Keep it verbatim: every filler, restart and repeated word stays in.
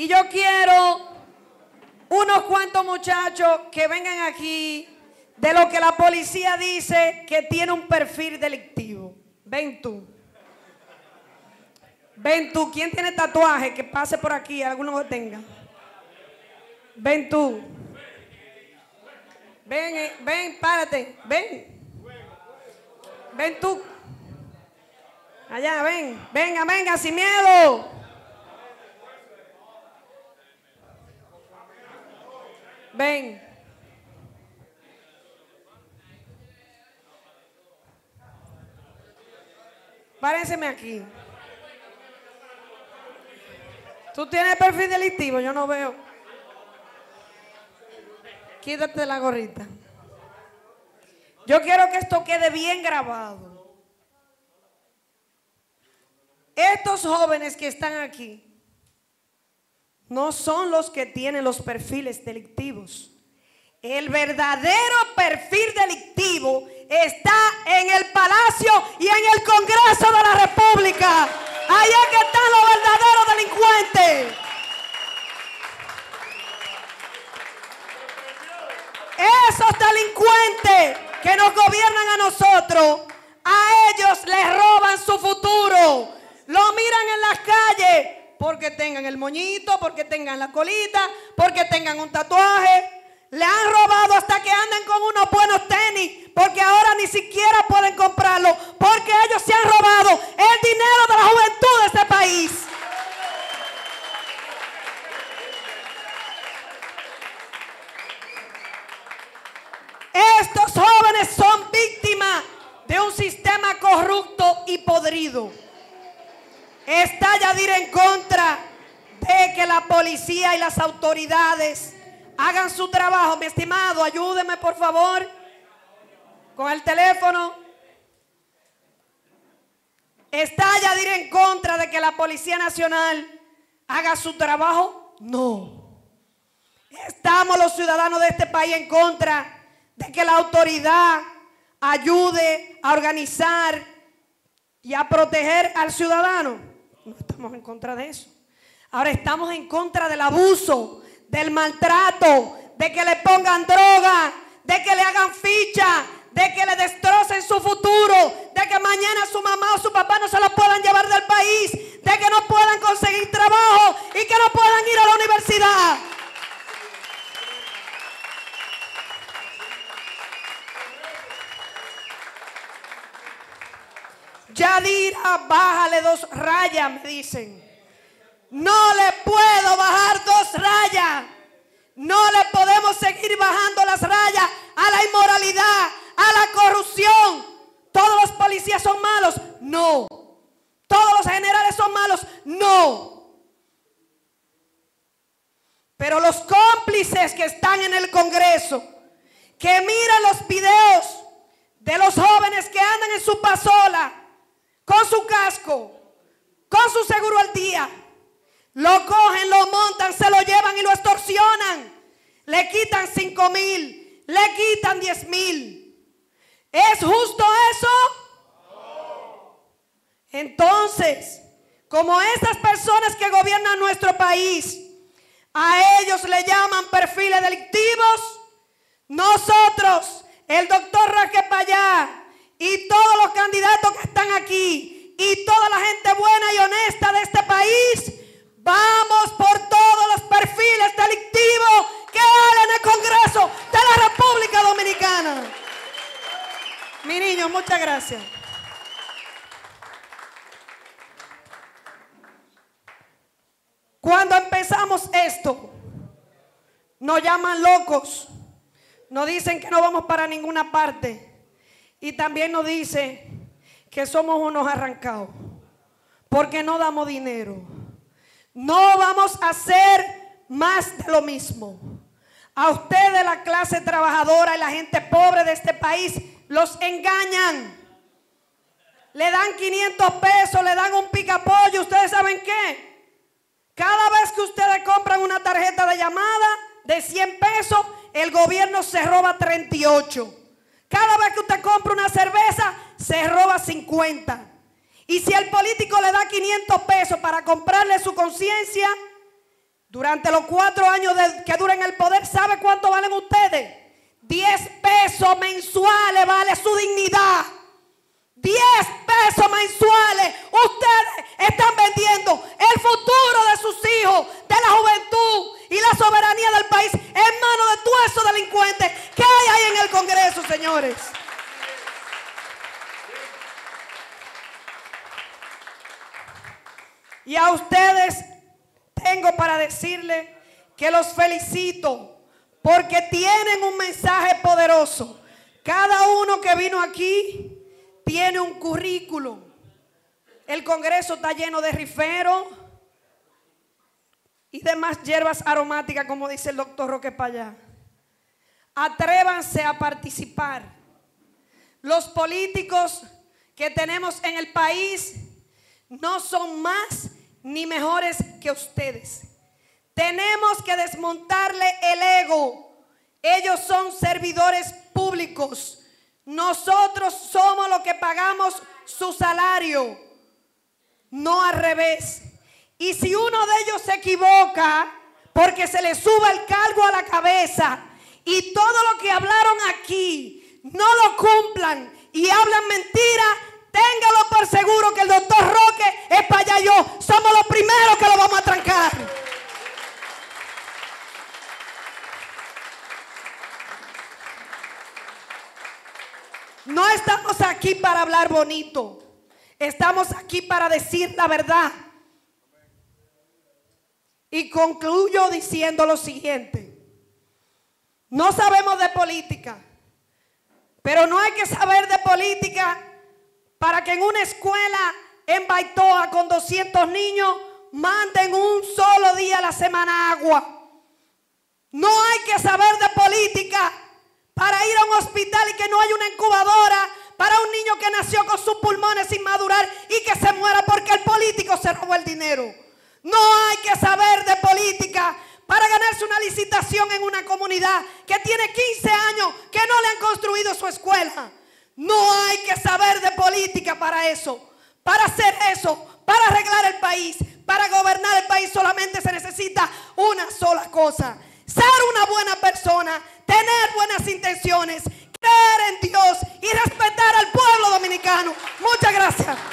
Y yo quiero unos cuantos muchachos que vengan aquí de lo que la policía dice que tiene un perfil delictivo. Ven tú. Ven tú. ¿Quién tiene tatuaje? Que pase por aquí. Alguno que tenga. Ven tú. Ven, eh, ven, párate. Ven. Ven tú. Allá, ven. Venga, venga, sin miedo. Ven. Párense aquí. ¿Tú tienes perfil delictivo? Yo no veo. Quítate la gorrita. Yo quiero que esto quede bien grabado. Estos jóvenes que están aquí no son los que tienen los perfiles delictivos. El verdadero perfil delictivo está en el Palacio y en el Congreso de la República. Allá que están los verdaderos delincuentes. Esos delincuentes que nos gobiernan a nosotros, a ellos les roban su futuro. Lo miran en las calles porque tengan el moñito, porque tengan la colita, porque tengan un tatuaje. Le han robado hasta que andan con unos buenos tenis, porque ahora ni siquiera pueden comprarlo, porque ellos se han robado el dinero de la juventud de este país. Estos jóvenes son víctimas de un sistema corrupto y podrido. Está Yadir en contra de que la policía y las autoridades hagan su trabajo. Mi estimado, ayúdeme por favor con el teléfono. ¿Está Yadir en contra de que la Policía Nacional haga su trabajo? No. Estamos los ciudadanos de este país en contra de que la autoridad ayude a organizar y a proteger al ciudadano. No estamos en contra de eso. Ahora estamos en contra del abuso, del maltrato, de que le pongan droga, de que le hagan ficha, de que le destrocen su futuro, de que mañana su mamá o su papá no se lo puedan llevar del país, de que no puedan conseguir trabajo y que no puedan ir a la universidad. Yadira, bájale dos rayas, me dicen. No le puedo bajar dos rayas. No le podemos seguir bajando las rayas a la inmoralidad, a la corrupción. ¿Todos los policías son malos? No. ¿Todos los generales son malos? No. Pero los cómplices que están en el Congreso, que miran los videos de los jóvenes que andan en su pasola, con su casco, con su seguro al día, lo cogen, lo montan, se lo llevan y lo extorsionan. Le quitan cinco mil, le quitan diez mil. ¿Es justo eso? Entonces, como estas personas que gobiernan nuestro país, a ellos le llaman perfiles delictivos, nosotros, el doctor Raquel Payá y todos los candidatos que están aquí y toda la gente buena y honesta de este país, vamos por todos los perfiles delictivos que hay en el Congreso de la República Dominicana. Mi niño, muchas gracias. Cuando empezamos esto, nos llaman locos, nos dicen que no vamos para ninguna parte y también nos dicen que somos unos arrancados porque no damos dinero. No vamos a hacer más de lo mismo. A ustedes, la clase trabajadora y la gente pobre de este país, los engañan. Le dan quinientos pesos, le dan un picapollo. ¿Ustedes saben qué? Cada vez que ustedes compran una tarjeta de llamada de cien pesos, el gobierno se roba treinta y ocho. Cada vez que usted compra una cerveza, se roba cincuenta. Y si el político le da quinientos pesos para comprarle su conciencia, durante los cuatro años de, que duren el poder, ¿sabe cuánto valen ustedes? Diez pesos mensuales vale su dignidad. Diez pesos mensuales. Ustedes están vendiendo el futuro de sus hijos, de la juventud y la soberanía del país en manos de todos esos delincuentes que hay ahí en el Congreso, señores. Y a ustedes tengo para decirle que los felicito porque tienen un mensaje poderoso. Cada uno que vino aquí tiene un currículum. El Congreso está lleno de rifero y demás hierbas aromáticas, como dice el doctor Roque Payá. Atrévanse a participar. Los políticos que tenemos en el país no son más ni mejores que ustedes. Tenemos que desmontarle el ego. Ellos son servidores públicos. Nosotros somos los que pagamos su salario, no al revés. Y si uno de ellos se equivoca porque se le suba el cargo a la cabeza y todo lo que hablaron aquí no lo cumplan y hablan mentira, téngalo por seguro que el doctor Roque es para allá y yo somos los primeros que lo vamos a trancar. No estamos aquí para hablar bonito. Estamos aquí para decir la verdad. Y concluyo diciendo lo siguiente. No sabemos de política, pero no hay que saber de política para que en una escuela en Baitoa con doscientos niños manden un solo día a la semana agua. No hay que saber de política para ir a un hospital y que no haya una incubadora para un niño que nació con sus pulmones sin madurar y que se muera porque el político se robó el dinero. No hay que saber de política para ganarse una licitación en una comunidad que tiene quince años que no le han construido su escuela. No hay que saber de política para eso. Para hacer eso, para arreglar el país, para gobernar el país solamente se necesita una sola cosa. Ser una buena persona, tener buenas intenciones, creer en Dios y respetar al pueblo dominicano. Muchas gracias.